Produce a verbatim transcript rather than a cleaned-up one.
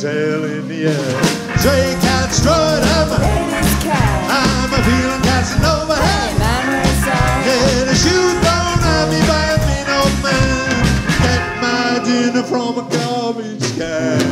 tail in the air. Stray cat strut, I'm a, I'm a feeling Casanova. Hey, yeah, the shoe thrown at me by a mean old man. Get my dinner from a garbage can.